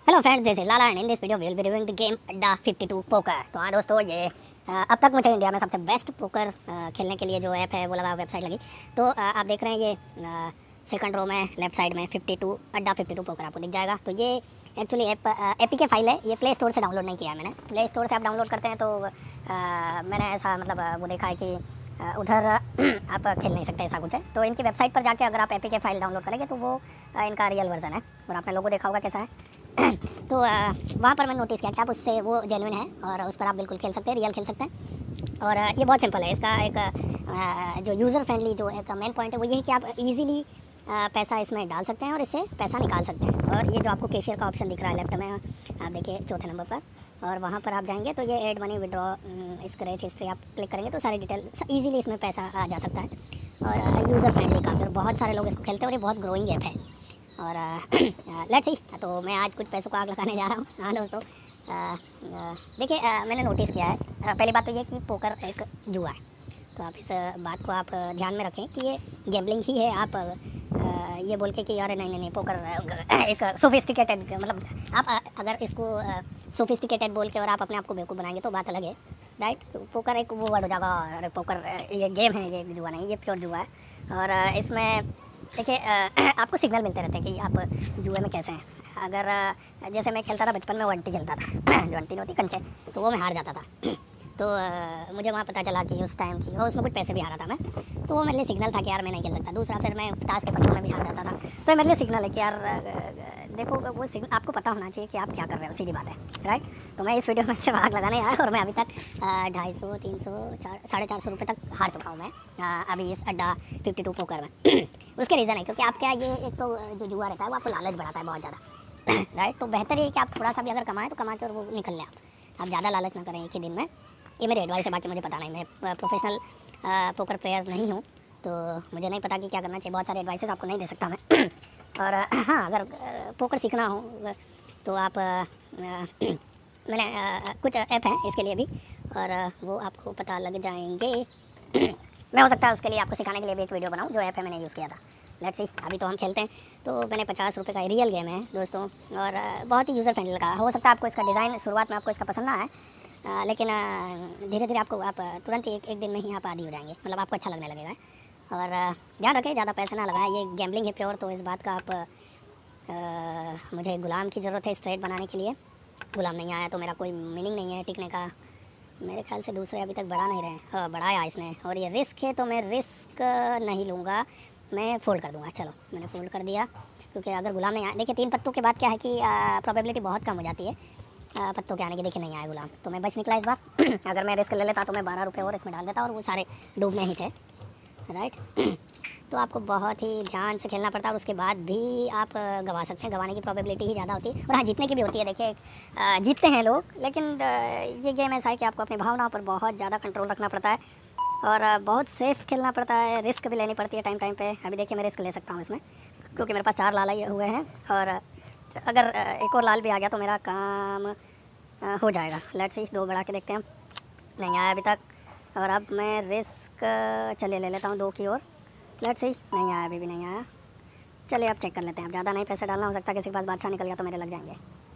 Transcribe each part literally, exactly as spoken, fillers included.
Hello friends, this is Lala and in this video we will be reviewing the game Adda fifty two poker. तो हाँ दोस्तों, ये अ, अब तक मुझे इंडिया में सबसे बेस्ट पोकर अ, खेलने के लिए जो ऐप है वो लगा, वेबसाइट लगी। तो अ, आप देख रहे हैं ये सेकंड रो में लेफ्ट साइड में fifty two Adda fifty two poker आपको दिख जाएगा। तो ये actually app APK file है, ये प्ले स्टोर से डाउनलोड नहीं किया है मैंने। प्ले स्टोर से आप डाउनलोड करते हैं तो आ, मैंने ऐसा मतलब आ, वो देखा है कि आ, उधर आप खेल नहीं सकते, ऐसा कुछ है। तो इनकी वेबसाइट पर जाके अगर आप एपी के फाइल डाउनलोड करेंगे तो वो आ, इनका रियल वर्जन है और आपने लोगो देखा होगा कैसा है। तो वहाँ पर मैंने नोटिस किया कि आप उससे वो जेन्युइन है और उस पर आप बिल्कुल खेल सकते हैं, रियल खेल सकते हैं। और आ, ये बहुत सिंपल है। इसका एक आ, जो यूज़र फ्रेंडली जो एक मेन पॉइंट है वो ये है कि आप इजीली पैसा इसमें डाल सकते हैं और इससे पैसा निकाल सकते हैं। और ये जो आपको कैशियर का ऑप्शन दिख रहा है लेफ्ट में, आप देखिए चौथे नंबर पर, और वहाँ पर आप जाएंगे तो ये add money withdraw scratch history आप क्लिक करेंगे तो सारी डिटेल ईजिली इसमें पैसा आ जा सकता है। और यूज़र फ्रेंडली काफ़ी, और बहुत सारे लोग इसको खेलते हैं और ये बहुत ग्रोइंग ऐप है। और लेट्स सी, तो मैं आज कुछ पैसों को आग लगाने जा रहा हूँ। हाँ दोस्तों, देखिए मैंने नोटिस किया है, आ, पहली बात तो ये कि पोकर एक जुआ है। तो आप इस बात को आप ध्यान में रखें कि ये गैम्बलिंग ही है। आप आ, ये बोल के कि अरे नहीं नहीं नहीं पोकर एक सोफिस्टिकेटेड, मतलब आप अगर इसको सोफिस्टिकेटेड बोल के और आप अपने आप को बेवकूफ़ बनाएंगे तो बात अलग है, राइट। तो पोकर एक वो वर्ड हो जाएगा, अरे पोकर ये गेम है, ये जुआ नहीं, ये प्योर जुआ है। और इसमें देखिए आपको सिग्नल मिलते रहते हैं कि आप जुए में कैसे हैं। अगर जैसे मैं खेलता था बचपन में, वंटी खेलता था जो वंटी होती कंचे, तो वो मैं हार जाता था। तो आ, मुझे वहाँ पता चला कि उस टाइम की, और उसमें कुछ पैसे भी हारा था मैं, तो वो मेरे लिए सिग्नल था कि यार मैं नहीं खेल सकता। दूसरा, फिर मैं ताश के पत्तों में भी हार जाता था, तो मेरे लिए सिग्नल है कि यार देखो वो सिग्नल आपको पता होना चाहिए कि आप क्या कर रहे हो, सीधी बात है, राइट। तो मैं इस वीडियो में से भाग लगाने आया और मैं अभी तक ढाई सौ तीन सौ चार साढ़े चार सौ रुपये तक हार चुका हूँ मैं आ, अभी इस अड्डा फिफ्टी टू पोकर में। उसके रीज़न है क्योंकि आप क्या, ये एक तो जो जुआ रहता है वो आपको लालच बढ़ाता है बहुत ज़्यादा, राइट। तो बेहतर है कि आप थोड़ा सा भी अगर कमाएं तो कमा के और वो निकल लें। आप आप ज़्यादा लालच ना करें एक ही दिन में। ये मेरी एडवाइस है, बाकी मुझे पता नहीं, मैं प्रोफेशनल पोकर प्लेयर नहीं हूँ, तो मुझे नहीं पता कि क्या करना चाहिए। बहुत सारे एडवाइसेस आपको नहीं दे सकता मैं। और हाँ, अगर पोकर सीखना हो तो आप मैंने कुछ ऐप हैं इसके लिए भी, और वो आपको पता लग जाएंगे। मैं हो सकता है उसके लिए आपको सिखाने के लिए भी एक वीडियो बनाऊँ, जो ऐप है मैंने यूज़ किया था। लेट्स सी, अभी तो हम खेलते हैं। तो मैंने पचास रुपये का रियल गेम है दोस्तों, और बहुत ही यूज़र फ्रेंडली लगा। हो सकता है आपको इसका डिज़ाइन शुरुआत में आपको इसका पसंद ना आए, आ, लेकिन धीरे धीरे आपको आप तुरंत ही एक, एक दिन में ही आप आदी हो जाएंगे, मतलब आपको अच्छा लगने लगेगा। और ध्यान रखें ज़्यादा पैसे ना लगाएं, ये गैम्बलिंग है प्योर। तो इस बात का आप आ, मुझे गुलाम की ज़रूरत है स्ट्रेट बनाने के लिए। गुलाम नहीं आया तो मेरा कोई मीनिंग नहीं है टिकने का। मेरे ख्याल से दूसरे अभी तक बढ़ा नहीं रहे, हाँ बढ़ाया इसने, और ये रिस्क है तो मैं रिस्क नहीं लूँगा, मैं फोल्ड कर दूँगा। चलो मैंने फोल्ड कर दिया, क्योंकि अगर गुलाम नहीं आया, देखिए तीन पत्तों के बाद क्या है कि प्रोबेबिलिटी बहुत कम हो जाती है आ, पत्तों के आने की। देखिए नहीं आया गुलाम, तो मैं बच निकला इस बार। अगर मैं रिस्क ले लेता तो मैं बारह रुपये और इसमें डाल देता और वो सारे डूबने ही थे, राइट। तो आपको बहुत ही ध्यान से खेलना पड़ता है और उसके बाद भी आप गंवा सकते हैं। गंवाने की प्रोबेबिलिटी ही ज़्यादा होती है, और हाँ जीतने की भी होती है। देखिए जीतते हैं लोग, लेकिन ये गेम ऐसा है कि आपको अपनी भावनाओं पर बहुत ज़्यादा कंट्रोल रखना पड़ता है और बहुत सेफ खेलना पड़ता है। रिस्क भी लेनी पड़ती है टाइम टाइम पे। अभी देखिए मैं रिस्क ले सकता हूँ इसमें, क्योंकि मेरे पास चार लाल आए हुए हैं, और अगर एक और लाल भी आ गया तो मेरा काम हो जाएगा। लेट्स सी, दो बढ़ा के देखते हैं। नहीं आया अभी तक, और अब मैं रिस्क चले ले लेता हूँ दो की ओर। लेट्स सी, नहीं आया, अभी भी नहीं आया। चलिए अब चेक कर लेते हैं। अब ज़्यादा नहीं पैसे डालना, हो सकता है किसी के पास बादशाह निकल गया तो मेरे लग जाएंगे।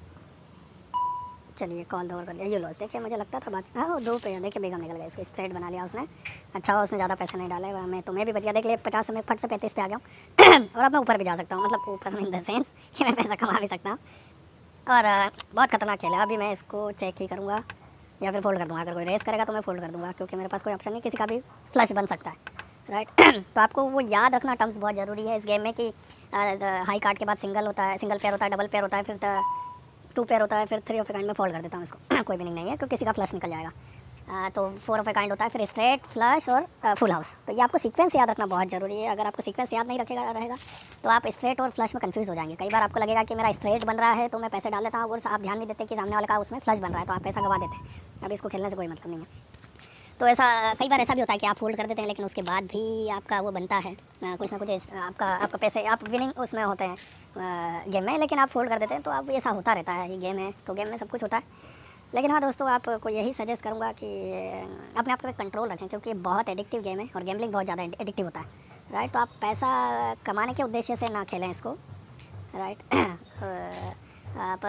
चलिए कॉल दो और कर लिया, ये लॉस। देखिए मुझे लगता था बादशाह, हाँ दो पे, देखिए बेगम निकल गया, उसको स्ट्रेट बना लिया उसने। अच्छा हुआ उसने ज़्यादा पैसे नहीं डाले, मैं तो मैं भी बच गया। देख लिए पचास से मैं फट से पैंतीस पे आ गया हूँ। और अब मैं ऊपर भी जा सकता हूँ, मतलब ऊपर इन द सेंस कि मैं पैसा कमा भी सकता हूँ। और बहुत खतरनाक खेल है। अभी मैं इसको चेक ही करूँगा या फिर फोल्ड कर दूँगा। अगर कोई रेस करेगा तो मैं फोल्ड कर दूँगा, क्योंकि मेरे पास कोई ऑप्शन नहीं, किसी का भी फ्लश बन सकता है, राइट। तो आपको वो याद रखना, टर्म्स बहुत ज़रूरी है इस गेम में, कि हाई कार्ड के बाद सिंगल होता है, सिंगल पेयर होता है, डबल पेयर होता है, फिर टू पेयर होता है, फिर थ्री ऑफ ए काइंड में फोल्ड कर देता हूँ इसको। कोई मीनिंग नहीं है क्योंकि किसी का फ्लश निकल जाएगा। आ, तो फोर ऑफ ए काइंड होता है, फिर स्ट्रेट, फ्लश और फुल हाउस। तो ये आपको सीक्वेंस याद रखना बहुत ज़रूरी है। अगर आपको सीक्वेंस याद नहीं रखेगा रहेगा तो आप स्ट्रेट और फ्लश में कंफ्यूज हो जाएंगे। कई बार आपको लगेगा कि मेरा स्ट्रेट बन रहा है तो मैं पैसे डाल देता हूँ, और आप ध्यान नहीं देते कि सामने वाले का उसमें फ्लश बन रहा है, तो आप पैसा गवा देते हैं। अब इसको खेलने से कोई मतलब नहीं है। तो ऐसा कई बार ऐसा भी होता है कि आप फोल्ड कर देते हैं, लेकिन उसके बाद भी आपका वो बनता है कुछ ना कुछ, आपका आपका पैसे आप विनिंग उसमें होते हैं गेम में, लेकिन आप फोल्ड कर देते हैं। तो अब ऐसा होता रहता है, ये गेम है तो गेम में सब कुछ होता है। लेकिन हाँ दोस्तों, आपको यही सजेस्ट करूँगा कि अपने आप पे कंट्रोल रखें, क्योंकि बहुत एडिक्टिव गेम है और गैम्बलिंग बहुत ज़्यादा एडिक्टिव होता है, राइट। तो आप पैसा कमाने के उद्देश्य से ना खेलें इसको, राइट। आप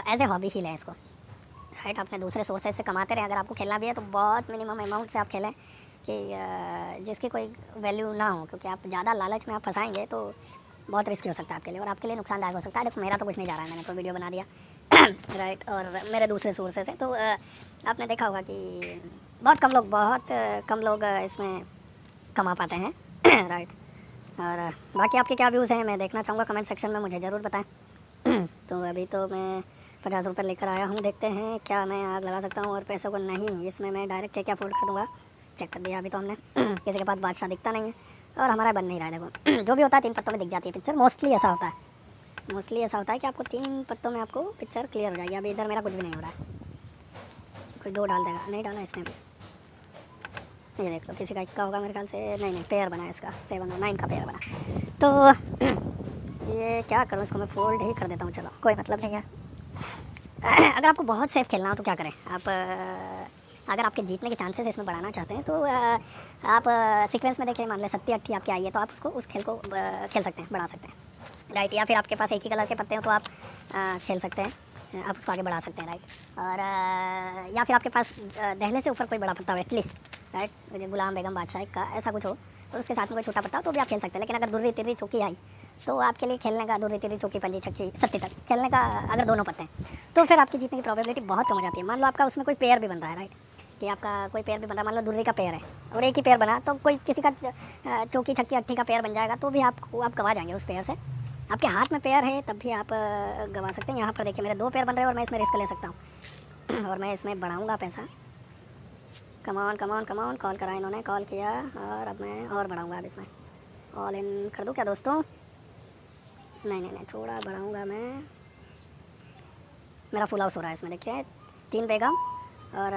एज ए हॉबी ही लें इसको, राइट। अपने दूसरे सोर्सेज से कमाते रहें। अगर आपको खेलना भी है तो बहुत मिनिमम अमाउंट से आप खेलें कि जिसकी कोई वैल्यू ना हो, क्योंकि आप ज़्यादा लालच में आप फंसाएंगे तो बहुत रिस्की हो सकता है आपके लिए और आपके लिए नुकसानदायक हो सकता है। देखो मेरा तो कुछ नहीं जा रहा है, मैंने तो वीडियो बना दिया राइट, और मेरे दूसरे सोर्सेज हैं। तो आपने देखा होगा कि बहुत कम लोग बहुत कम लोग इसमें कमा पाते हैं राइट। और बाकी आपके क्या व्यूज़ हैं मैं देखना चाहूँगा, कमेंट सेक्शन में मुझे ज़रूर बताएं। तो अभी तो मैं पचास रुपये लेकर आया हूँ, देखते हैं क्या मैं आग लगा सकता हूँ और पैसों को नहीं इसमें मैं डायरेक्ट चेक या फोल्ड कर दूँगा। चेक कर दिया अभी तो हमने किसी के पास बादशाह दिखता नहीं है और हमारा बन नहीं रहा है। देखो जो भी होता है तीन पत्तों में दिख जाती है पिक्चर, मोस्टली ऐसा होता है, मोस्टली ऐसा होता है कि आपको तीन पत्तों में आपको पिक्चर क्लियर हो जाएगी। अभी इधर मेरा कुछ भी नहीं हो रहा है, कोई दो डाल देगा, नहीं डाला इसने भी। ये देख लो किसी का इक्का होगा मेरे ख्याल से, नहीं नहीं पेयर बना है इसका, सेवन और नाइन का पेयर बना। तो ये क्या करूँ, इसको मैं फोल्ड ही कर देता हूँ, चलो कोई मतलब नहीं है। अगर आपको बहुत सेफ खेलना हो तो क्या करें आप, अगर आपके जीतने के चांसेस इसमें बढ़ाना चाहते हैं तो आप सीक्वेंस में देखें, मान लें सत्ती अट्ठी आपकी आई है तो आप उसको उस खेल को खेल सकते हैं, बढ़ा सकते हैं राइट। या फिर आपके पास एक ही कलर के पत्ते हो तो आप खेल सकते हैं, आप उसको आगे बढ़ा सकते हैं राइट। और या फिर आपके पास दहले से ऊपर कोई बड़ा पत्ता हो एटलीस्ट राइट, मुझे गुलाम बेगम बादशाह का ऐसा कुछ हो और उसके साथ में कोई छोटा पत्ता हो तो भी आप खेल सकते हैं। लेकिन अगर दुर्री तिर्री चौकी आई तो आपके लिए खेलने का, दुर्री तिर्री चौकी पंजी छक्की सत्ती तक खेलने का अगर दोनों पत्ते हैं तो फिर आपकी जीतने की प्रोबेबिलिटी बहुत कम हो जाती है। मान लो आपका उसमें कोई पेयर भी बन रहा है राइट, कि आपका कोई पेयर भी बन रहा है, मान लो दुर्री का पेयर है और एक ही पेयर बना तो कोई किसी का चौकी छक्की अट्ठी का पेयर बन जाएगा तो भी आप आप गवा जाएंगे उस पेयर से। आपके हाथ में पेयर है तब भी आप गवा सकते हैं। यहाँ पर देखिए मेरे दो पेयर बन रहे हैं और मैं इसमें रिस्क ले सकता हूँ और मैं इसमें बढ़ाऊँगा पैसा। कमान कमान कमान कॉल करा इन्होंने, कॉल किया और अब मैं और बढ़ाऊँगा। अब इसमें ऑल इन कर दूँ क्या दोस्तों, नहीं नहीं नहीं थोड़ा बढ़ाऊँगा मैं। मेरा फुल हाउस हो रहा है इसमें, देखिए तीन बेगम और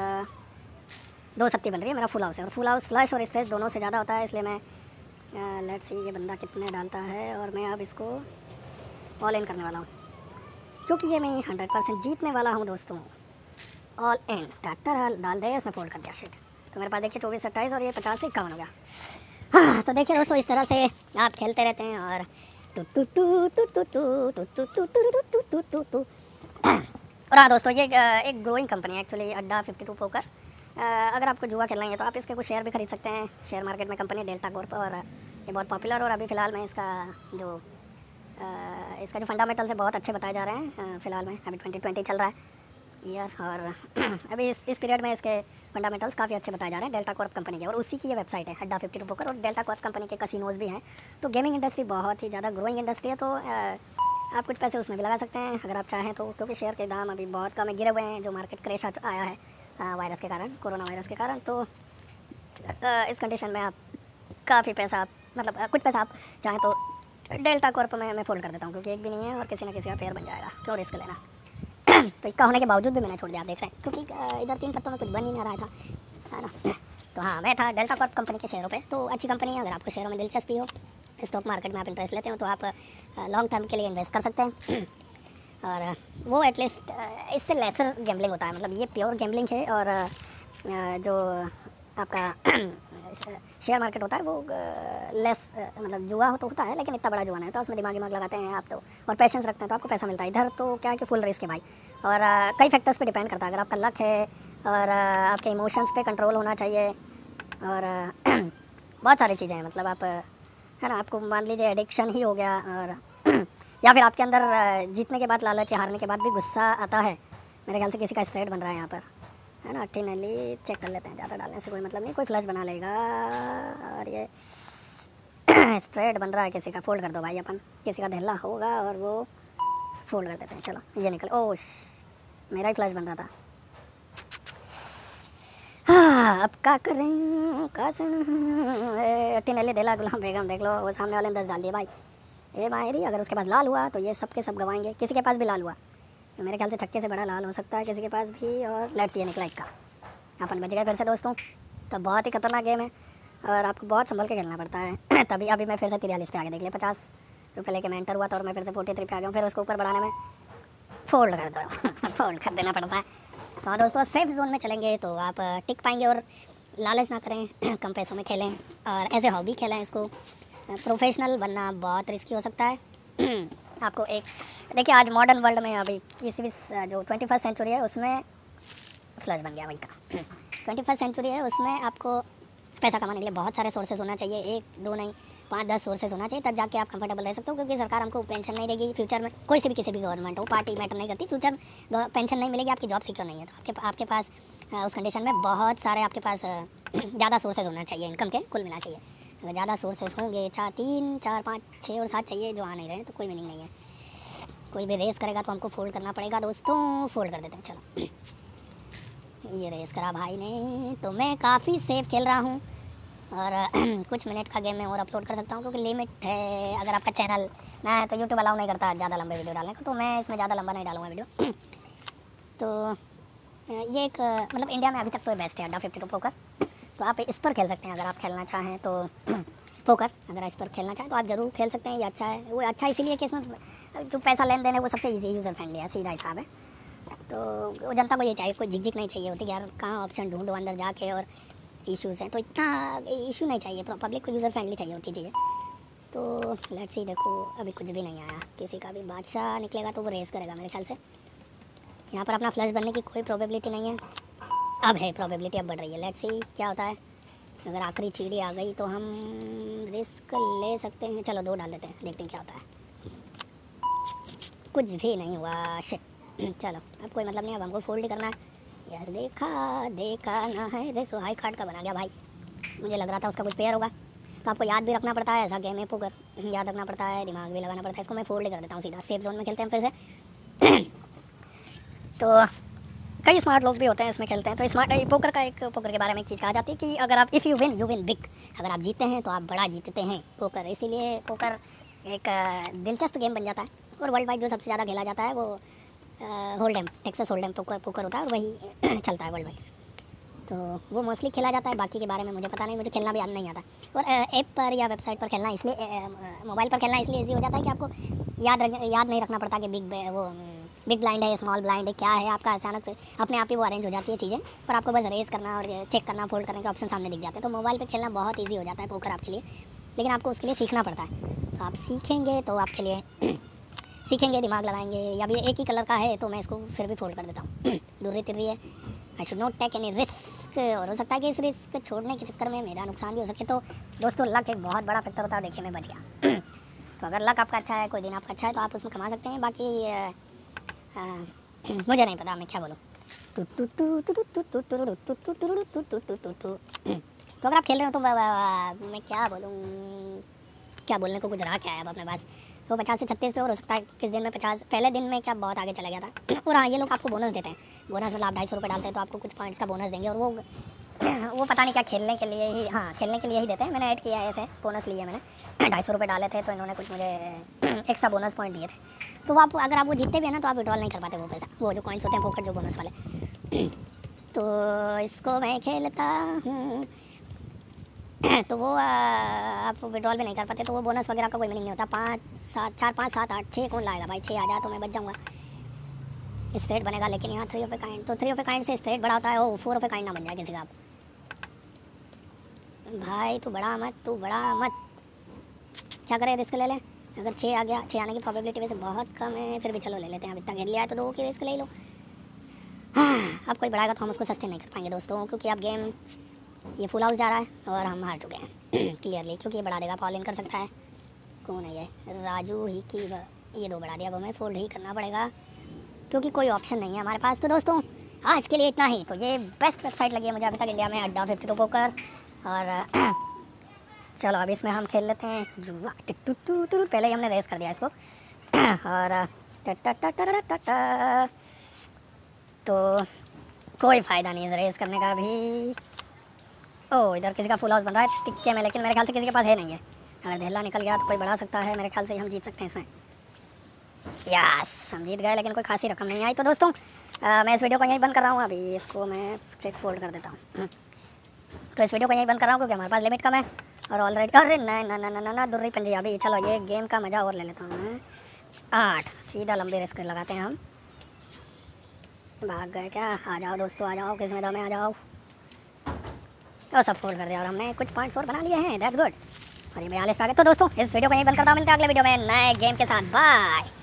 दो सत्ती बन रही है, मेरा फुल हाउस है। और फुल हाउस फ्लश और स्ट्रेस दोनों से ज़्यादा होता है, इसलिए मैं लेट्स सी ये बंदा कितने डालता है और मैं अब इसको ऑल इन करने वाला हूँ क्योंकि ये मैं हंड्रेड परसेंट जीतने वाला हूँ दोस्तों। ऑल इन ट्रैक्टर डाल दे, इसमें फोल्ड कर दिया शिट। तो मेरे पास देखिए चौबीस सत्ताईस और ये पचास से इक्यावन हो गया। हाँ तो देखिए दोस्तों इस तरह से आप खेलते रहते हैं और two two two two two two two two two two two two two. और हाँ दोस्तों ये एक ग्रोइंग कंपनी है actually, Adda fifty two poker. अगर आपको जुआ खेलना है तो आप इसके कुछ शेयर भी खरीद सकते हैं। शेयर मार्केट में कंपनी डेल्टा कॉर्प और ये बहुत पॉपुलर और अभी फ़िलहाल में इसका जो इसका जो फंडामेंटल्स है बहुत अच्छे बताए जा रहे हैं। फ़िलहाल में अभी ट्वेंटी ट्वेंटी चल रहा है ईयर और अभी इस इस पीरियड में इसके फंडामेंटल्स काफ़ी अच्छे बताए जा रहे हैं डेल्टा कॉर्प कंपनी के। और उसी की ये वेबसाइट है अड्डा फिफ्टी टू पोकर और डेल्टा कॉर्प कंपनी के कसिनोज भी हैं। तो गेमिंग इंडस्ट्री बहुत ही ज़्यादा ग्रोइंग इंडस्ट्री है, तो आप कुछ पैसे उसमें भी लगा सकते हैं अगर आप चाहें तो, क्योंकि शेयर के दाम अभी बहुत कम गिरे हुए हैं जो मार्केट क्रैश आया है वायरस के कारण, कोरोना वायरस के कारण। तो इस कंडीशन में आप काफ़ी पैसा आप मतलब कुछ पैसा आप चाहें तो डेल्टा कॉर्प में मैं फोल्ड कर देता हूँ क्योंकि एक भी नहीं है और किसी ना किसी का पेयर बन जाएगा, क्यों रिस्क लेना। तो इक्का होने के बावजूद भी मैंने छोड़ दिया, आप देख रहे हैं, क्योंकि इधर तीन पत्तों में कुछ बन ही नहीं रहा था, है ना। तो हाँ मैं था डेल्टा कॉर्प कंपनी के शेयरों पे, तो अच्छी कंपनी है। अगर आपको शेयरों में दिलचस्पी हो, स्टॉक मार्केट में आप इंटरेस्ट लेते हो तो आप लॉन्ग टर्म के लिए इन्वेस्ट कर सकते हैं और वो एटलीस्ट इससे लेसर गैम्बलिंग होता है, मतलब ये प्योर गैम्बलिंग है। और जो आपका शेयर मार्केट होता है वो लेस मतलब जुआ हो तो होता है लेकिन इतना बड़ा जुआ नहीं होता, उसमें दिमाग दिमाग लगाते हैं आप तो और पेशेंस रखते हैं तो आपको पैसा मिलता है। इधर तो क्या है कि फुल रिस्क है भाई और कई फैक्टर्स पे डिपेंड करता है। अगर आपका लक है और आपके इमोशंस पे कंट्रोल होना चाहिए और बहुत सारी चीज़ें हैं, मतलब आप है ना, आपको मान लीजिए एडिक्शन ही हो गया और या फिर आपके अंदर जीतने के बाद लालच, हारने के बाद भी गुस्सा आता है। मेरे ख्याल से किसी का स्ट्रेट बन रहा है यहाँ पर, है ना। अट्ठी नली चेक कर लेते हैं, ज़्यादा डालने से कोई मतलब नहीं, कोई फ्लश बना लेगा। और ये स्ट्रेट बन रहा है किसी का, फोल्ड कर दो भाई अपन, किसी का दहला होगा और वो फोल्ड कर देते हैं। चलो ये निकल, ओह मेरा ही फ्लश बन रहा था। हाँ अब क्या करें कासन, अट्ठी नली देला गुलाम बेगम, देख लो वो सामने वाले ने दस डाल दिए भाई। ए मायरी अगर उसके पास लाल हुआ तो ये सब के सब गवाएंगे। किसी के पास भी लाल हुआ तो मेरे ख्याल से छक्के से बड़ा लाल हो सकता है किसी के पास भी। और लेट्स ये निकला इक्का, अपन बच गए फिर से दोस्तों। तो बहुत ही खतरनाक गेम है और आपको बहुत संभल के खेलना पड़ता है। तभी अभी मैं फिर से तिरयालीस पे आ गया, देख लिया पचास रुपये लेके मैं एंटर हुआ था और मैं फिर से फोर्टी थ्री पे आ गया हूँ। फिर उसको ऊपर बढ़ाने में फोल्ड कर दो फोल्ड कर देना पड़ता है। तो हाँ दोस्तों सेफ जोन में चलेंगे तो आप टिक पाएंगे और लालच ना करें, कम पैसों में खेलें और एज ए हॉबी खेलें इसको। प्रोफेशनल बनना बहुत रिस्की हो सकता है। आपको एक देखिए आज मॉडर्न वर्ल्ड में अभी किसी भी जो ट्वेंटी फर्स्ट सेंचुरी है उसमें फ्लश बन गया वही का ट्वेंटी फर्स्ट सेंचुरी है उसमें आपको पैसा कमाने के लिए बहुत सारे सोर्सेज होना चाहिए, एक दो नहीं पाँच दस सोर्सेज होना चाहिए, तब जाके आप कंफर्टेबल रह सकते हो। क्योंकि सरकार हमको पेंशन नहीं देगी फ्यूचर में, कोई से भी किसी भी गवर्नमेंट हो पार्टी मैटर नहीं करती, फ्यूचर में पेंशन नहीं मिलेगी, आपकी जॉब सिक्योर नहीं है। तो आपके आपके पास उस कंडीशन में बहुत सारे आपके पास ज़्यादा सोर्सेज होना चाहिए इनकम के कुल मिला चाहिए। अगर ज़्यादा सोर्सेज होंगे चार तीन चार पाँच छः और सात चाहिए जो आ नहीं रहे तो कोई मीनिंग नहीं है। कोई भी रेस करेगा तो हमको फोल्ड करना पड़ेगा दोस्तों, फोल्ड कर देते हैं। चलो ये रेस करा भाई ने, तो मैं काफ़ी सेफ खेल रहा हूँ और कुछ मिनट का गेम में और अपलोड कर सकता हूँ क्योंकि लिमिट है। अगर आपका चैनल मैं तो यूट्यूब अलाउ नहीं करता ज़्यादा लंबे वीडियो डालने को, तो मैं इसमें ज़्यादा लंबा नहीं डालूंगा वीडियो। तो ये एक मतलब इंडिया में अभी तक तो बेस्ट है अड्डा फिफ्टी टू पोकर। तो आप इस पर खेल सकते हैं अगर आप खेलना चाहें तो पोकर अगर इस पर खेलना चाहें तो आप ज़रूर खेल सकते हैं। ये अच्छा है, वो अच्छा इसीलिए कि इसमें जो पैसा लेन देन है वो सबसे ईजी यूज़र फ्रेंडली है, सीधा हिसाब है। तो वो जनता को ये चाहिए, कोई झिकझिक नहीं चाहिए होती कि यार कहाँ ऑप्शन ढूंढो अंदर जाके और इश्यूज़ हैं, तो इतना इशू नहीं चाहिए, पब्लिक को यूज़र फ्रेंडली चाहिए होती चीज़ें। तो लेट्स सी, देखो अभी कुछ भी नहीं आया, किसी का भी बादशाह निकलेगा तो वो रेस करेगा मेरे ख्याल से। यहाँ पर अपना फ्लश बनने की कोई प्रोबेबिलिटी नहीं है, अब है प्रोबेबिलिटी, अब बढ़ रही है। लेट्स सी क्या होता है। अगर आखिरी चीड़ी आ गई तो हम रिस्क ले सकते हैं, चलो दो डाल देते हैं, देखते हैं क्या होता है। कुछ भी नहीं हुआ, शिट। चलो अब कोई मतलब नहीं, अब हमको फोल्ड करना है। यस देखा देखा ना है रेसो, हाई कार्ड का बना गया भाई, मुझे लग रहा था उसका कुछ पेयर होगा। तो आपको याद भी रखना पड़ता है, ऐसा गेम है पोकर, याद रखना पड़ता है, दिमाग भी लगाना पड़ता है। इसको मैं फोल्ड कर देता हूँ सीधा, सेफ जोन में खेलते हैं फिर से। तो कई स्मार्ट लोग भी होते हैं इसमें खेलते हैं। तो स्मार्ट पोकर का एक पोकर के बारे में एक चीज़ कहा जाती है कि अगर आप if you win you win big, अगर आप जीतते हैं तो आप बड़ा जीतते हैं पोकर। इसीलिए पोकर एक दिलचस्प गेम बन जाता है और वर्ल्ड वाइड जो सबसे ज़्यादा खेला जाता है वो hold'em, Texas hold'em poker poker होता है और वही चलता है वर्ल्ड वाइड। तो वो मोस्टली खेला जाता है, बाकी के बारे में मुझे पता नहीं, मुझे खेलना भी याद नहीं आता। और ऐप पर या वेबसाइट पर खेलना इसलिए, मोबाइल पर खेलना इसलिए ईजी हो जाता है कि आपको याद रख याद नहीं रखना पड़ता कि बिग वो बिग ब्लाइंड है स्मॉल ब्लाइंड है क्या है, आपका अचानक से अपने आप ही वो अरेंज हो जाती है चीज़ें, और आपको बस रेस करना और चेक करना फोल्ड करने के ऑप्शन सामने दिख जाते हैं। तो मोबाइल पर खेलना बहुत ईजी हो जाता है पोकर आपके लिए, लेकिन आपको उसके लिए सीखना पड़ता है। तो आप सीखेंगे तो आपके लिए सीखेंगे, दिमाग लगाएंगे। या भी एक ही कलर का है तो मैं इसको फिर भी फोल्ड कर देता हूँ, दूरी तिर्री है, I should not take any risk. और हो सकता है कि इस रिस्क छोड़ने के चक्कर में मेरा नुकसान भी हो सके। तो दोस्तों लक एक बहुत बड़ा फैक्टर होता है, देखिए मैं बच गया। तो अगर लक आपका अच्छा है, कोई दिन आपका अच्छा है तो आप उसमें कमा सकते हैं। बाकी आ, आ, मुझे नहीं पता मैं क्या बोलूँ। तो अगर आप खेल रहे हो तो मैं क्या बोलूँ, क्या बोलने को कुछ रहा क्या है अब अपने पास। तो पचास से छत्तीस पे और हो सकता है किस दिन में पचास, पहले दिन में क्या बहुत आगे चला गया था। और हाँ ये लोग आपको बोनस देते हैं, बोनस मतलब आप ढाई सौ रुपये डालते हैं तो आपको कुछ पॉइंट्स का बोनस देंगे। और वो वो पता नहीं क्या खेलने के लिए ही, हाँ खेलने के लिए ही देते हैं। मैंने ऐड किया है ऐसे, बोनस लिए मैंने ढाई सौ रुपये डाले थे तो इन्होंने कुछ मुझे एक्स्ट्रा बोनस पॉइंट दिए थे। तो वो आप अगर आप वो जीतते भी हैं ना तो आप विड्रॉल नहीं कर पाते वो पैसा, वो जो कॉइन्स होते हैं पोकर जो बोनस वाले। तो इसको मैं खेलता हूँ तो वो आप विड्रॉल भी नहीं कर पाते, तो वो बोनस वगैरह का कोई मीनिंग नहीं होता। पाँच सात चार पाँच सात आठ छः कौन लाएगा भाई, छः आ जाए तो मैं बच जाऊँगा, स्ट्रेट बनेगा। लेकिन यहाँ थ्री ऑफ ए काइंड, तो थ्री ऑफ ए काइंड से स्ट्रेट बड़ा होता है। ओ फोर ऑफ ए काइंड ना बन जाए किसी का। भाई तू बड़ा मत, तू बड़ा मत, क्या करे रिस्क ले लें। अगर छः आ गया, छः आने की प्रोबेबिलिटी वैसे बहुत कम है, फिर भी चलो ले लेते हैं। अब इतना घेर लिया है तो दो की रिस्क ले लो। हाँ अब कोई बढ़ाएगा तो हम उसको सस्टेन नहीं कर पाएंगे दोस्तों, क्योंकि अब गेम ये फुल हाउस जा रहा है और हम हार चुके हैं क्लियरली, क्योंकि ये बढ़ा देगा, फॉल इन कर सकता है। कौन है ये, राजू ही की, ये दो बढ़ा दिया। अब हमें फोल्ड ही करना पड़ेगा क्योंकि कोई ऑप्शन नहीं है हमारे पास। तो दोस्तों आज के लिए इतना ही। तो ये बेस्ट वेबसाइट लगी है मुझे अभी तक इंडिया में, अड्डा फिफ्टी टू पोकर। और चलो अब इसमें हम खेल लेते हैं जुआ। पहले ही हमने रेस कर दिया इसको और तो कोई फ़ायदा नहीं है रेस करने का भी। ओह इधर किसी का फुल हाउस बन रहा है टिक्के में, लेकिन मेरे ख्याल से किसी के पास है नहीं है। अगर ढेला निकल गया तो कोई बढ़ा सकता है, मेरे ख्याल से हम जीत सकते हैं इसमें। यस हम जीत गए, लेकिन कोई खासी रकम नहीं आई। तो दोस्तों आ, मैं इस वीडियो को यहीं बंद कर रहा हूँ। अभी इसको मैं चेक फोल्ड कर देता हूँ। तो इस वीडियो को यहीं बंद कर रहा हूँ क्योंकि हमारे पास लिमिट कम है और ऑलरेडी, अरे ना ना ना ना ना दुर्री पंजाबी। चलो ये गेम का मज़ा और ले लेता हूँ मैं। आठ सीधा लंबे रेस कर लगाते हैं हम। भाग गए क्या, आ जाओ दोस्तों आ जाओ, किस में दो में आ जाओ। और सब फोल्ड कर दिया और हमने कुछ पॉइंट्स और बना लिए हैं, दैट्स गुड। और ये मैं यहाँ पे आ गया। तो दोस्तों इस वीडियो को यहीं बंद करता हूँ, मिलते हैं अगले वीडियो में नए गेम के साथ। बाय।